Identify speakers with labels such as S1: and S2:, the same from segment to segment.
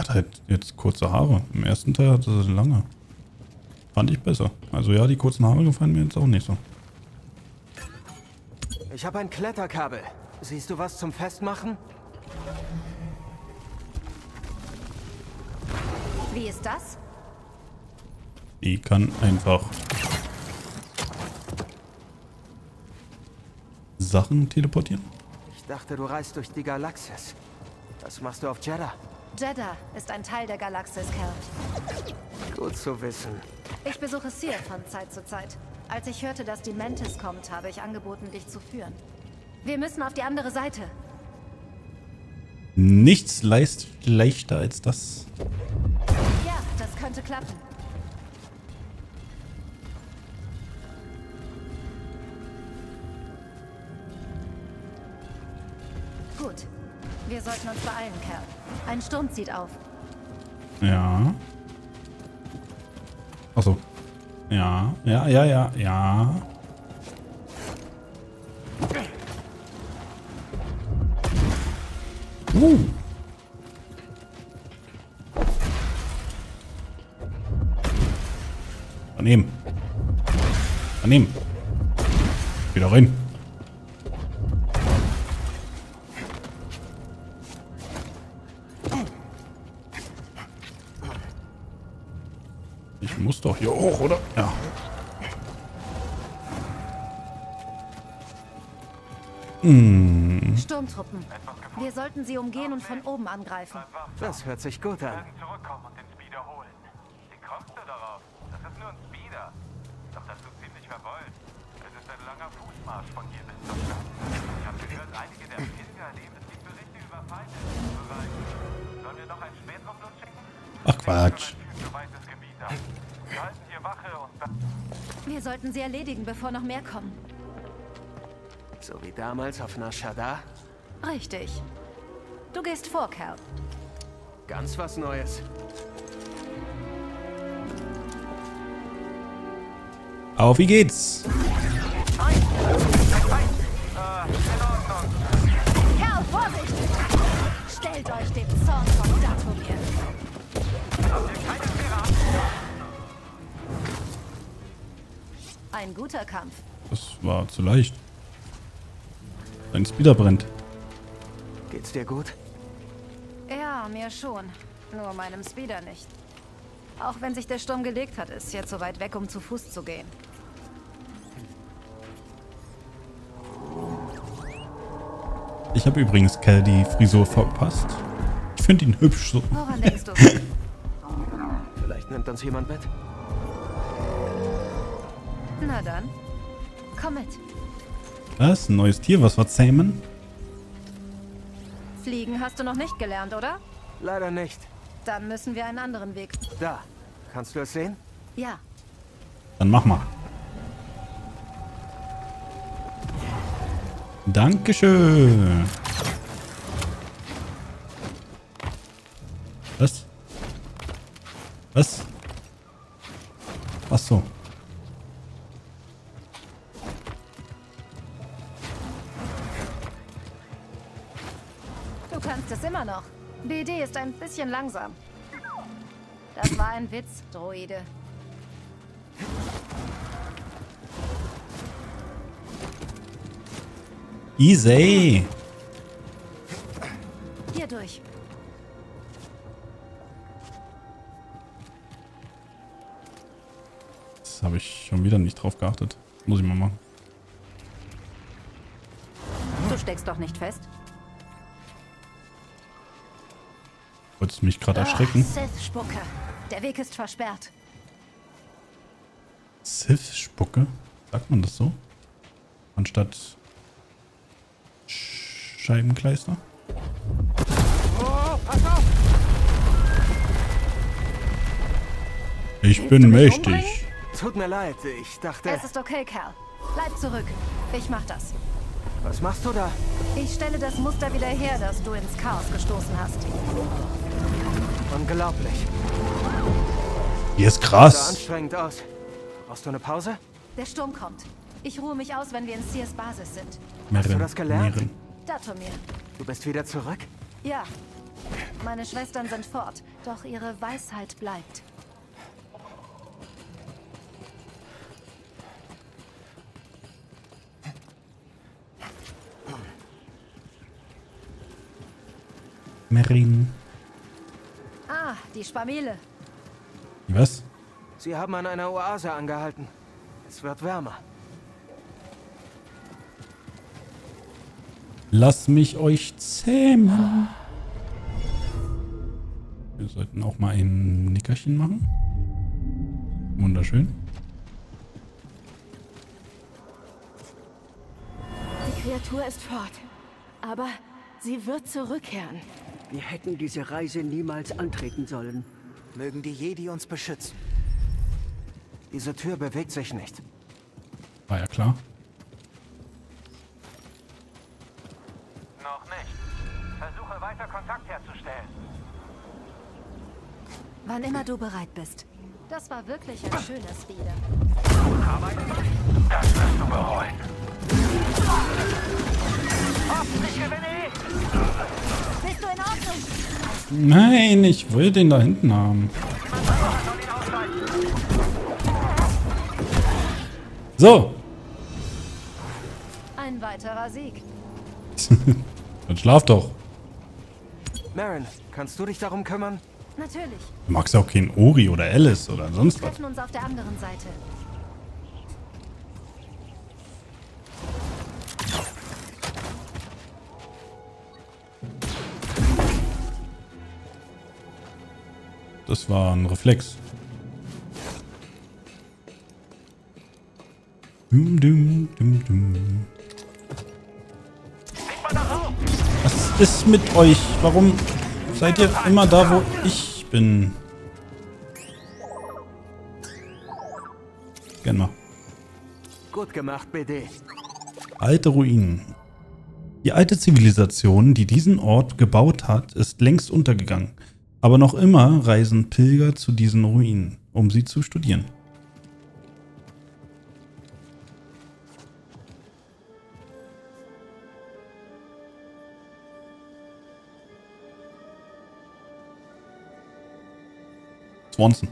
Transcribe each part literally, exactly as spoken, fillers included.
S1: hat halt jetzt kurze Haare. Im ersten Teil hatte sie lange. Fand ich besser. Also ja, die kurzen Haare gefallen mir jetzt auch nicht so.
S2: Ich habe ein Kletterkabel. Siehst du was zum Festmachen?
S3: Wie ist das?
S1: Die kann einfach Sachen teleportieren.
S2: Ich dachte, du reist durch die Galaxis. Was machst du auf Jeddah?
S3: Jeddah ist ein Teil der Galaxis, Cal.
S2: Gut zu wissen.
S3: Ich besuche Seer von Zeit zu Zeit. Als ich hörte, dass die Mantis kommt, habe ich angeboten, dich zu führen. Wir müssen auf die andere Seite.
S1: Nichts leicht leichter als das.
S3: Ja, das könnte klappen. Gut. Wir sollten uns beeilen, Cal. Ein Sturm zieht auf.
S1: Ja. Achso. Ja, ja, ja, ja, ja. Uh. Daneben. Daneben. Wieder rein. Ich muss doch hier hoch, oder? Ja. Hm.
S3: Sturmtruppen. Wir sollten sie umgehen und von oben angreifen.
S2: Das hört sich gut an.
S4: Zurückkommen und den Speeder holen. Wie kommst du darauf? Das ist nur ein Speeder. Doch dazu ziemlich verbeult. Es ist ein langer Fußmarsch von hier bis zur Stadt. Ich habe gehört, einige der Pilger leben es nicht Berichte über Feinde. Bereit. Sollen wir noch einen Spätrupp losschicken?
S1: Ach Quatsch.
S4: Weites Gebiet ab. Wir halten hier Wache und dann...
S3: Wir sollten sie erledigen, bevor noch mehr kommen.
S2: So wie damals auf Nar Shaddaa?
S3: Richtig. Du gehst vor, Cal.
S2: Ganz was Neues.
S1: Auf, wie geht's?
S3: Cal, Vorsicht! Stellt euch dem Zorn von Dathomir. Ein guter Kampf.
S1: Das war zu leicht. Dein Speeder brennt.
S2: Geht's dir gut?
S3: Ja, mir schon. Nur meinem Speeder nicht. Auch wenn sich der Sturm gelegt hat, ist jetzt so weit weg, um zu Fuß zu gehen.
S1: Ich habe übrigens Cal die Frisur verpasst. Ich finde ihn hübsch so.
S3: Woran denkst du?
S2: Vielleicht nimmt uns jemand mit.
S3: Na dann, komm mit.
S1: Was? Ein neues Tier? Was war Zähmen?
S3: Fliegen hast du noch nicht gelernt, oder?
S2: Leider nicht.
S3: Dann müssen wir einen anderen Weg.
S2: Da. Kannst du es sehen?
S3: Ja.
S1: Dann mach mal. Dankeschön. Was? Was? Ach so.
S3: Du kannst es immer noch. B D ist ein bisschen langsam. Das war ein Witz, Droide.
S1: Easy.
S3: Hier durch.
S1: Das habe ich schon wieder nicht drauf geachtet. Muss ich mal machen.
S3: Du steckst doch nicht fest.
S1: Wolltest du mich gerade erschrecken?
S3: Ah, Sith-Spucke. Der Weg ist versperrt.
S1: Sith-Spucke? Sagt man das so? Anstatt Sch Scheibenkleister?
S2: Oh, pass auf!
S1: Ich
S3: Willst
S1: bin
S3: du mich
S1: mächtig.
S3: umbringen?
S2: Tut mir leid, ich dachte...
S3: Es ist okay, Cal. Bleib zurück. Ich mach das.
S2: Was machst du da?
S3: Ich stelle das Muster wieder her, das du ins Chaos gestoßen hast.
S2: Unglaublich.
S1: Hier ist
S2: Sah
S1: krass.
S2: anstrengend aus. Brauchst du eine Pause?
S3: Der Sturm kommt. Ich ruhe mich aus, wenn wir in Sears Basis sind.
S2: Hast du das gelernt?
S1: Mehren.
S3: Dathomir.
S2: Du bist wieder zurück?
S3: Ja. Meine Schwestern sind fort, doch ihre Weisheit bleibt.
S1: Merin.
S3: Ah, die Spamele.
S1: Was?
S2: Sie haben an einer Oase angehalten. Es wird wärmer.
S1: Lass mich euch zähmen. Wir sollten auch mal ein Nickerchen machen. Wunderschön.
S5: Die Kreatur ist fort. Aber sie wird zurückkehren.
S6: Wir hätten diese Reise niemals antreten sollen.
S2: Mögen die Jedi uns beschützen. Diese Tür bewegt sich nicht.
S1: War ja klar.
S4: Noch nicht. Versuche weiter Kontakt herzustellen.
S3: Wann immer du bereit bist. Das war wirklich ein schönes Lied.
S4: Das wirst du bereuen. Hoffentlich gewinne ich!
S3: Bist du in Ordnung?
S1: Nein, ich will den da hinten haben. So.
S3: Ein weiterer Sieg.
S1: Dann schlaf doch.
S2: Merrin, kannst du dich darum kümmern?
S3: Natürlich.
S1: Du magst ja auch keinen Ori oder Alice oder
S3: Wir
S1: sonst was.
S3: treffen uns auf der anderen Seite.
S1: Das war ein Reflex. Dum, dum, dum, dum. Was ist mit euch? Warum seid ihr immer da, wo ich bin? Genau.
S2: Gut gemacht, B D.
S1: Alte Ruinen. Die alte Zivilisation, die diesen Ort gebaut hat, ist längst untergegangen. Aber noch immer reisen Pilger zu diesen Ruinen, um sie zu studieren. Swanson.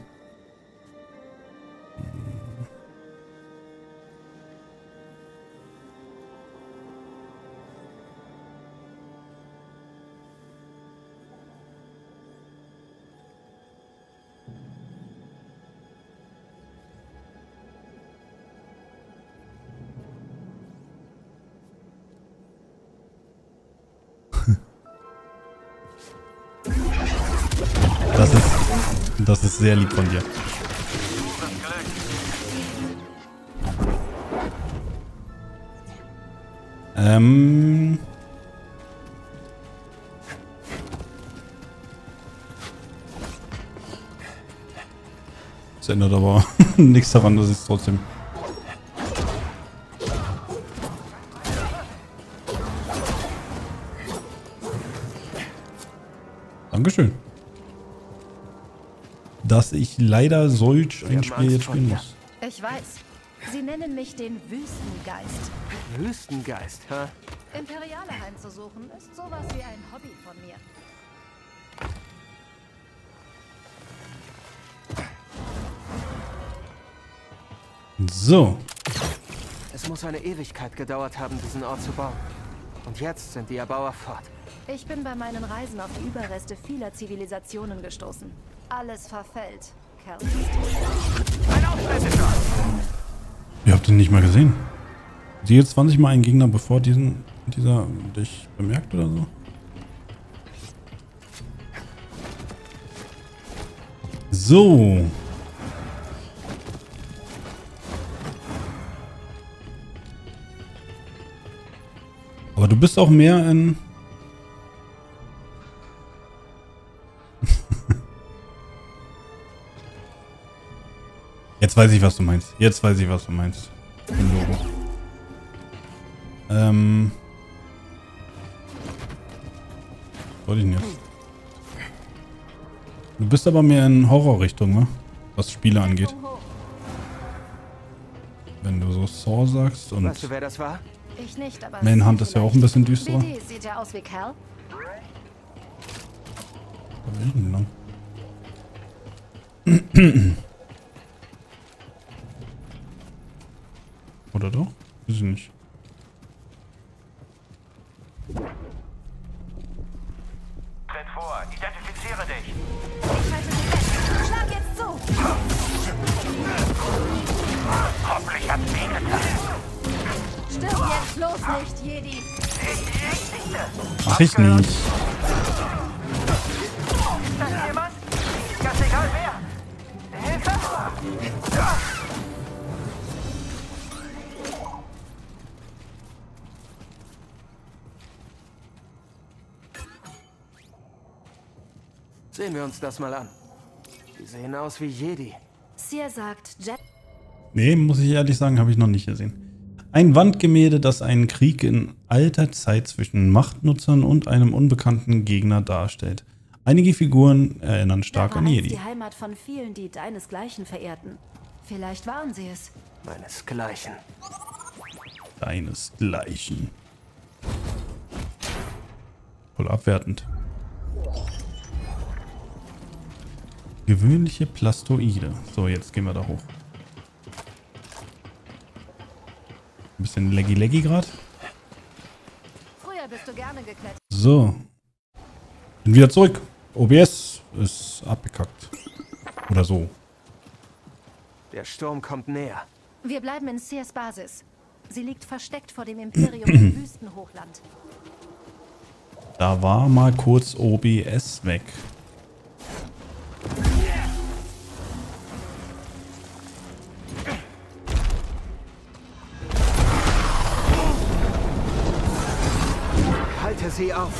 S1: Das ist, das ist sehr lieb von dir. Ähm. Das ändert aber nichts daran, dass es trotzdem. Dankeschön. Dass ich leider solch ein Spiel jetzt spielen muss.
S3: Ich weiß. Sie nennen mich den Wüstengeist.
S2: Wüstengeist, hä?
S3: Imperiale heimzusuchen ist sowas wie ein Hobby von mir.
S1: So.
S2: Es muss eine Ewigkeit gedauert haben, diesen Ort zu bauen. Und jetzt sind die Erbauer fort.
S3: Ich bin bei meinen Reisen auf die Überreste vieler Zivilisationen gestoßen. Alles verfällt, Kerl.
S1: Ihr habt ihn nicht mal gesehen. Sie jetzt zwanzig Mal einen Gegner, bevor diesen, dieser dich bemerkt oder so? So. Aber du bist auch mehr in... Jetzt weiß ich, was du meinst. Jetzt weiß ich, was du meinst. Im Logo. Ähm... Was wollte ich denn jetzt? Du bist aber mehr in Horrorrichtung, ne? Was Spiele angeht. Wenn du so Saw sagst und...
S2: Weißt du, wer das war?
S3: Ich nicht, aber
S1: Manhunt ist ja auch ein bisschen düsterer.
S3: B D sieht ja aus wie Kerl.
S1: Verwirrend lang. Oder doch? Weiß ich nicht.
S4: Tritt vor, identifiziere dich.
S3: Ich halte sie fest. Schlag jetzt zu.
S4: Hoffentlich hat's wehgetan.
S3: Stirb jetzt bloß nicht, Jedi.
S1: Mach ich nicht.
S4: Ist das jemand? Ganz egal wer. Hilfe!
S2: Sehen wir uns das mal an. Die sehen aus wie Jedi.
S3: Seer sagt, Jet.
S1: Nee, muss ich ehrlich sagen, habe ich noch nicht gesehen. Ein Wandgemälde, das einen Krieg in alter Zeit zwischen Machtnutzern und einem unbekannten Gegner darstellt. Einige Figuren erinnern stark an Jedi.
S3: Die Heimat von vielen, die deinesgleichen verehrten. Vielleicht waren sie es.
S2: Meinesgleichen.
S1: Deinesgleichen. Voll abwertend. Gewöhnliche Plastoide. So, jetzt gehen wir da hoch. Ein bisschen leggy-leggy gerade.
S3: Früher bist du gerne geklettert.
S1: So. Bin wieder zurück. O B S ist abgekackt. Oder so.
S2: Der Sturm kommt näher.
S3: Wir bleiben in Seers Basis. Sie liegt versteckt vor dem Imperium im Wüstenhochland.
S1: Da war mal kurz O B S weg.
S2: Halte sie auf.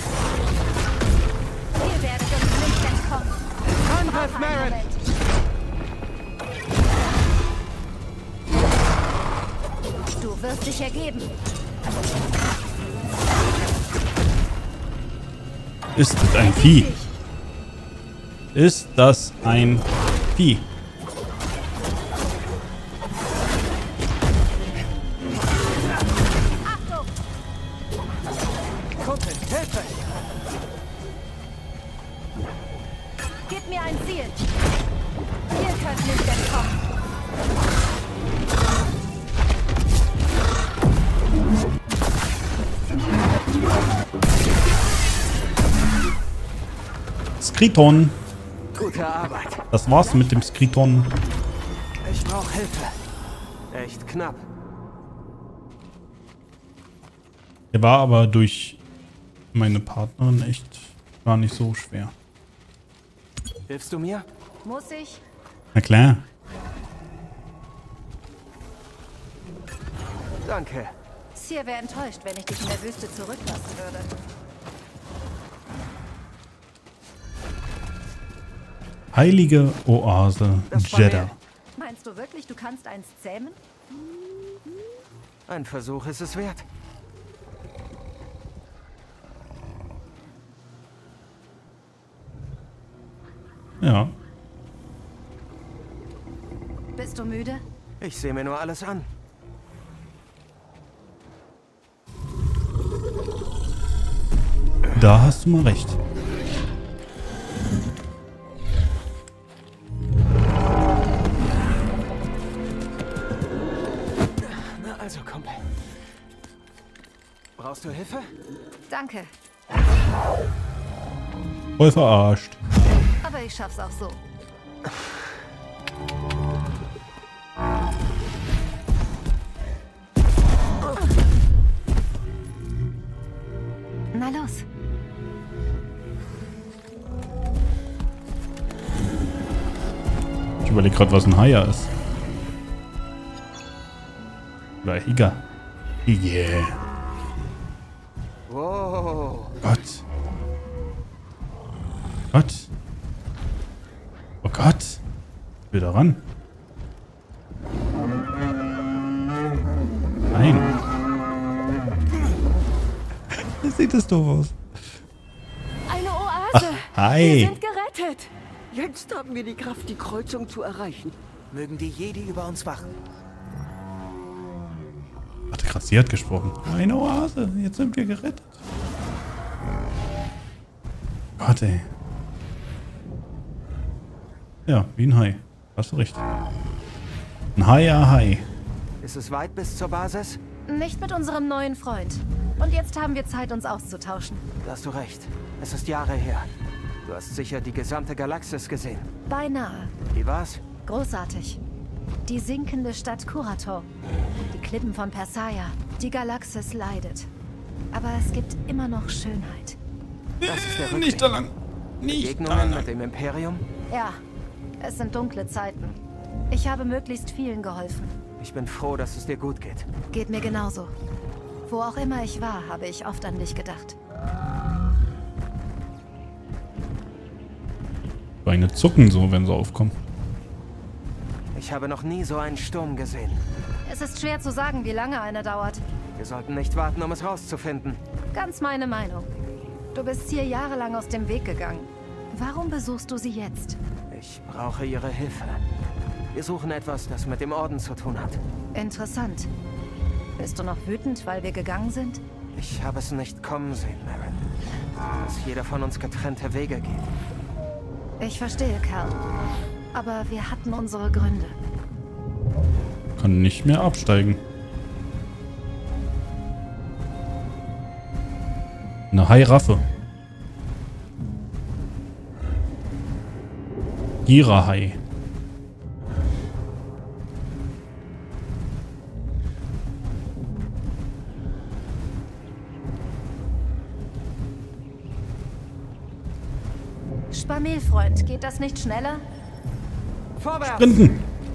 S3: Ihr werdet uns nicht entkommen.
S2: Angriff, Merritt!
S3: Du wirst dich ergeben.
S1: Ist das ein Vieh? Ist das ein Vieh?
S3: Achtung!
S2: Kumpel, Hilfe!
S3: Gib mir ein Ziel. Ihr könnt nicht entkommen.
S1: Skriton.
S2: Gute Arbeit.
S1: Das war's mit dem Skriton.
S2: Ich brauche Hilfe. Echt knapp.
S1: Der war aber durch meine Partnerin echt gar nicht so schwer.
S2: Hilfst du mir?
S3: Muss ich?
S1: Na klar.
S2: Danke.
S3: Seer wäre enttäuscht, wenn ich dich in der Wüste zurücklassen würde.
S1: Heilige Oase
S2: Das war
S1: Jeddah.
S2: mir-
S3: Meinst du wirklich, du kannst eins zähmen?
S2: Ein Versuch ist es wert.
S1: Ja.
S3: Bist du müde?
S2: Ich sehe mir nur alles an.
S1: Da hast du mal recht.
S2: Na also, Kumpel. Brauchst du Hilfe?
S3: Danke.
S1: Voll verarscht.
S3: Aber ich schaff's auch so. Na los.
S1: Ich überlege gerade, was ein Haier ist. Oder Higa. Yeah.
S2: Wow.
S1: Gott. Gott. Oh Gott. Wieder ran. Nein. Wie sieht das doof aus?
S5: Eine Oase.
S1: Hi.
S5: Wir sind gerettet.
S6: Jetzt haben wir die Kraft, die Kreuzung zu erreichen.
S2: Mögen die Jedi über uns wachen.
S1: Warte, gerade sie hat gesprochen. Eine Oase. Jetzt sind wir gerettet. Gott, ey. Ja, wie ein Hai. Hast du recht. Ein Hai, ja, Hai.
S2: Ist es weit bis zur Basis?
S3: Nicht mit unserem neuen Freund. Und jetzt haben wir Zeit, uns auszutauschen.
S2: Da hast du recht. Es ist Jahre her. Du hast sicher die gesamte Galaxis gesehen.
S3: Beinahe.
S2: Wie war's?
S3: Großartig. Die sinkende Stadt Kurator. Die Klippen von Persaya. Die Galaxis leidet. Aber es gibt immer noch Schönheit.
S2: Das ist der Rückweg.
S1: Nicht da lang. Nicht da
S2: Begegnungen
S1: lang.
S2: mit dem Imperium?
S3: Ja, es sind dunkle Zeiten. Ich habe möglichst vielen geholfen.
S2: Ich bin froh, dass es dir gut geht.
S3: Geht mir genauso. Wo auch immer ich war, habe ich oft an dich gedacht.
S1: Beine zucken so, wenn sie aufkommen.
S2: Ich habe noch nie so einen Sturm gesehen.
S3: Es ist schwer zu sagen, wie lange einer dauert.
S2: Wir sollten nicht warten, um es rauszufinden.
S3: Ganz meine Meinung. Du bist hier jahrelang aus dem Weg gegangen. Warum besuchst du sie jetzt?
S2: Ich brauche ihre Hilfe. Wir suchen etwas, das mit dem Orden zu tun hat.
S3: Interessant. Bist du noch wütend, weil wir gegangen sind?
S2: Ich habe es nicht kommen sehen, Merrin. Dass jeder von uns getrennte Wege geht.
S3: Ich verstehe, Kerl. Aber wir hatten unsere Gründe.
S1: Kann nicht mehr absteigen. Eine Hai-Raffe. Gira-Hai.
S3: Sparmelfreund, geht das nicht schneller?
S2: Vorwärts!
S1: Sprinten!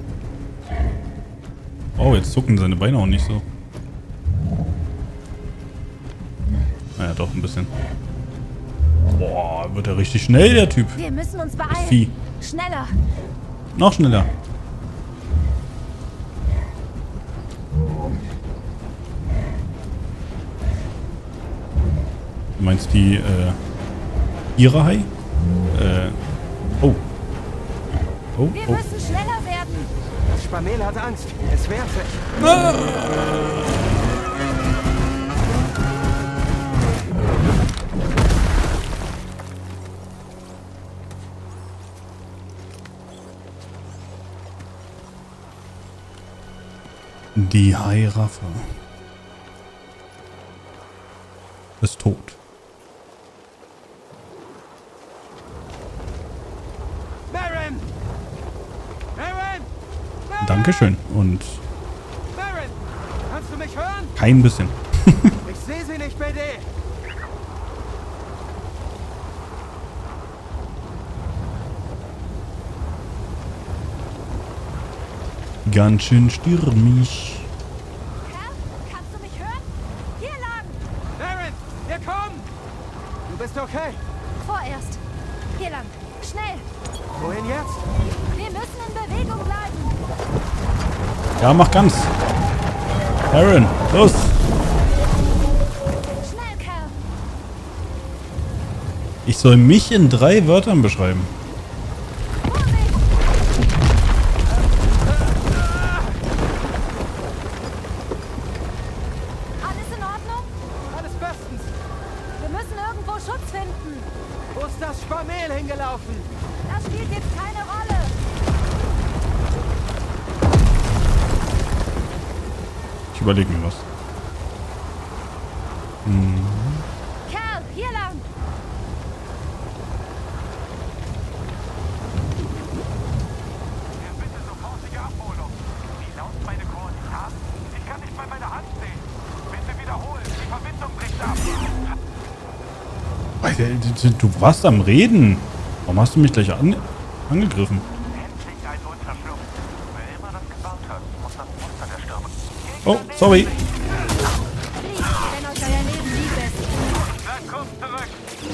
S1: Oh, jetzt zucken seine Beine auch nicht so. Naja, doch ein bisschen. Boah, wird er richtig schnell, der Typ.
S3: Wir müssen uns beeilen.
S1: Vieh.
S3: Schneller.
S1: Noch schneller. Du meinst die, äh, ihre Hai? Äh, oh. Oh,
S3: Wir
S1: oh.
S3: müssen schneller werden.
S2: Das Sparmel hat Angst. Es wehrt sich.
S1: Die Hai-Raffe ist tot.
S2: Merrin! Merrin!
S1: Dankeschön. Und
S2: Merrin! Kannst du mich hören?
S1: kein bisschen.
S2: Ich sehe sie nicht, B D.
S1: Ganz schön stürmisch.
S3: Kerl, kannst du mich hören? Hier lang.
S2: Merrin! Wir kommen! Du bist okay.
S3: Vorerst. Hier lang. Schnell.
S2: Wohin jetzt?
S3: Wir müssen in Bewegung bleiben.
S1: Ja, mach ganz. Aaron, los.
S3: Schnell, Kerl.
S1: Ich soll mich in drei Wörtern beschreiben.
S3: Alles in Ordnung?
S2: Alles bestens.
S3: Wir müssen irgendwo Schutz finden.
S2: Wo ist das Sparmel hingelaufen?
S3: Das spielt jetzt keine Rolle.
S1: Ich überlege mir was. Hm.
S3: Kerl, hier lang.
S4: Ja, bitte sofortige Abholung. Wie lauten meine Koordinaten? Ich kann nicht mal meine Hand sehen. Bitte wiederholen. Die Verbindung bricht ab.
S1: Alter, du warst am Reden. Warum hast du mich gleich an angegriffen?
S4: Endlich ein Unterschlupf. Wer immer das gebaut hat, muss das Muster der Stürme.
S1: Oh, sorry.
S3: Fliegt, wenn euch euer Leben lieb ist.
S4: Dann kommt zurück.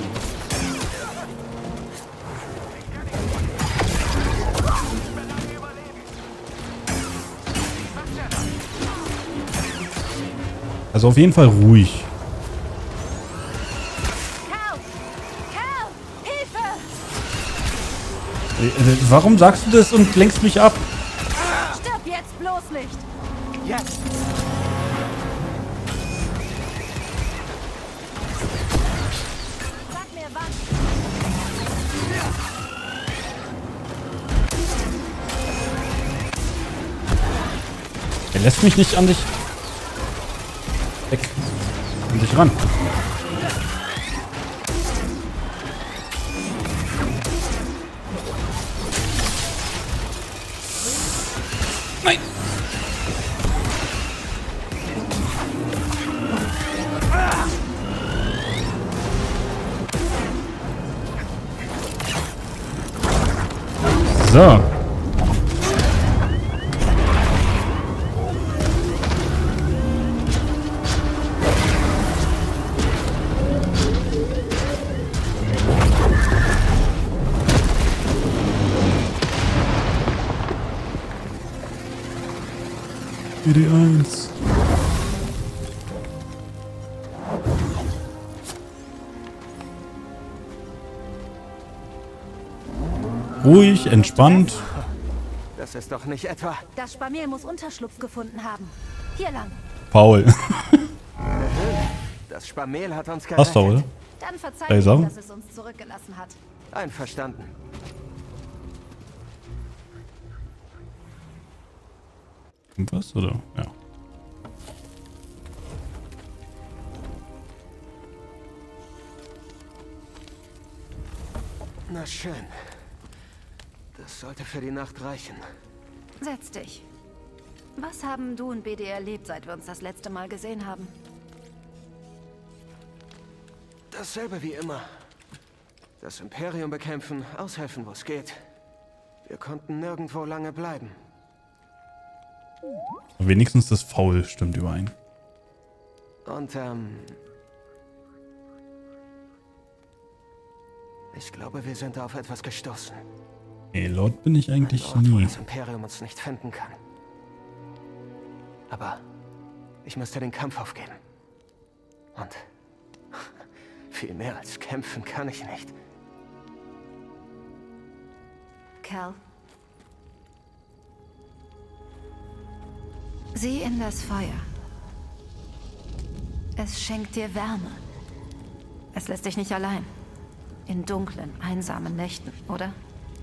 S1: Also auf jeden Fall ruhig.
S3: Kerl! Kerl! Hilfe!
S1: Äh, äh, Warum sagst du das und lenkst mich ab?
S3: Stirb jetzt bloß nicht!
S2: Jetzt!
S3: Sag mir wann.
S1: lässt mich nicht an dich. Weg. An dich ran. Nein. So. B D eins. Ruhig, entspannt.
S2: Das ist doch nicht etwa...
S3: Das Spamel muss Unterschlupf gefunden haben. Hier lang.
S1: Paul.
S2: Das Spamel hat uns gerettet.
S1: Hast du, oder?
S3: Dann verzeih
S1: Laser?
S3: ihm, dass es uns zurückgelassen hat.
S2: Einverstanden.
S1: Was, oder? Ja.
S2: Na schön. Das sollte für die Nacht reichen.
S3: Setz dich. Was haben du und B D erlebt, seit wir uns das letzte Mal gesehen haben?
S2: Dasselbe wie immer. Das Imperium bekämpfen, aushelfen, wo es geht. Wir konnten nirgendwo lange bleiben.
S1: Wenigstens das Faul stimmt überein.
S2: Und, ähm... ich glaube, wir sind auf etwas gestoßen.
S1: Nee, laut bin ich eigentlich
S2: Ein Ort, wo
S1: nie.
S2: das Imperium uns nicht finden kann. Aber ich müsste den Kampf aufgeben. Und viel mehr als kämpfen kann ich nicht.
S3: Cal. Sieh in das Feuer. Es schenkt dir Wärme. Es lässt dich nicht allein. In dunklen, einsamen Nächten, oder?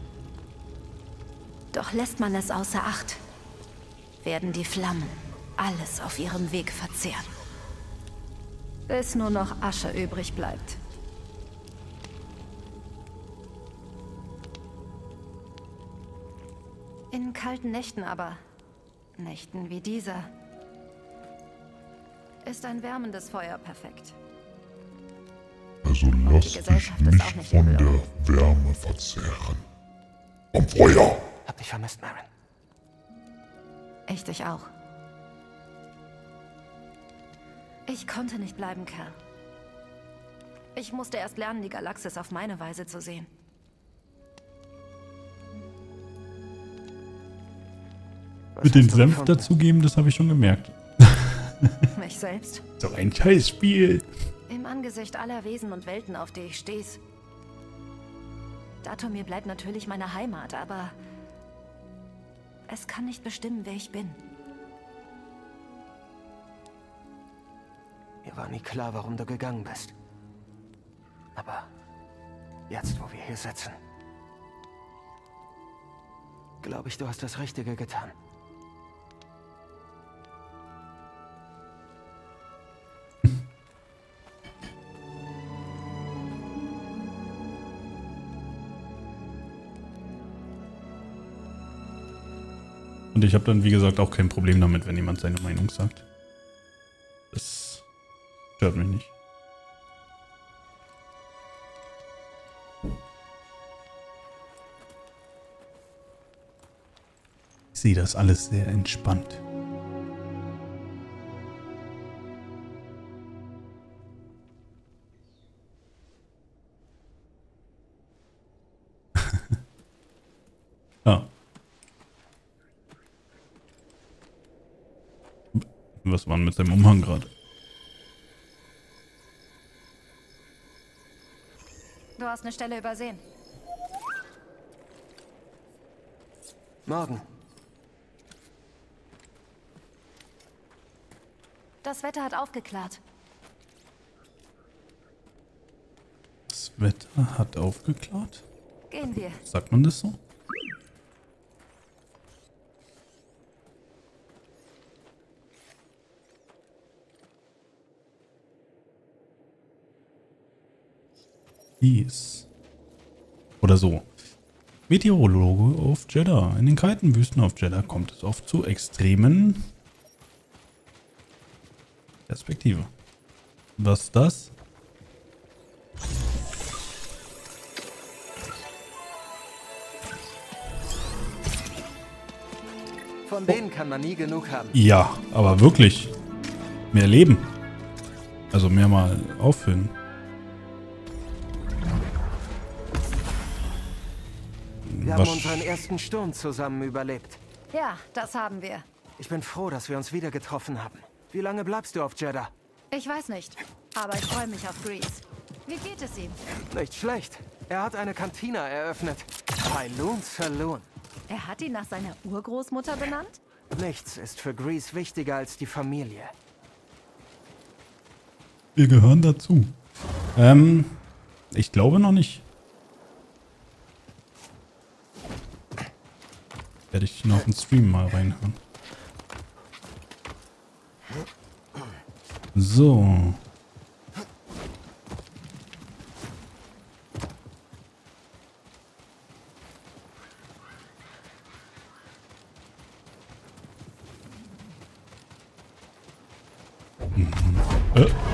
S3: Doch lässt man es außer Acht, werden die Flammen alles auf ihrem Weg verzehren. Bis nur noch Asche übrig bleibt. In kalten Nächten aber, Nächten wie dieser, ist ein wärmendes Feuer perfekt.
S7: Also lass dich nicht von der Wärme verzehren. Vom Feuer!
S2: Hab dich vermisst, Merrin.
S3: Ich dich auch. Ich konnte nicht bleiben, Cal. Ich musste erst lernen, die Galaxis auf meine Weise zu sehen.
S2: Was
S1: Mit den
S2: hast du
S1: Senf
S2: gefunden?
S1: dazugeben, das habe ich schon gemerkt.
S3: Mich selbst?
S1: So ein Scheißspiel.
S3: Im Angesicht aller Wesen und Welten, auf die ich steh's. Datomir bleibt natürlich meine Heimat, aber es kann nicht bestimmen, wer ich bin.
S2: Mir war nie klar, warum du gegangen bist. Aber jetzt, wo wir hier sitzen, glaube ich, du hast das Richtige getan.
S1: Und ich habe dann, wie gesagt, auch kein Problem damit, wenn jemand seine Meinung sagt. Das stört mich nicht. Ich sehe das alles sehr entspannt. Ja. Was war denn mit seinem Umhang gerade?
S3: Du hast eine Stelle übersehen.
S2: Morgen.
S3: Das Wetter hat aufgeklärt.
S1: Das Wetter hat aufgeklärt?
S3: Gehen wir.
S1: Sagt man das so? hieß. Oder so. Meteorologe auf Jeddah. In den kalten Wüsten auf Jeddah kommt es oft zu extremen Perspektive. Was ist das?
S2: Von denen kann man nie genug haben.
S1: Ja, aber wirklich. Mehr Leben. Also mehr mal auffüllen.
S2: Wir haben unseren ersten Sturm zusammen überlebt.
S3: Ja, das haben wir.
S2: Ich bin froh, dass wir uns wieder getroffen haben. Wie lange bleibst du auf Jeddah?
S3: Ich weiß nicht, aber ich freue mich auf Grease. Wie geht es ihm?
S2: Nicht schlecht. Er hat eine Kantina eröffnet. Pyloon's Saloon.
S3: Er hat ihn nach seiner Urgroßmutter benannt?
S2: Nichts ist für Grease wichtiger als die Familie.
S1: Wir gehören dazu. Ähm, ich glaube noch nicht. Werde ich noch einen Stream mal reinhören. So. Mhm. Äh.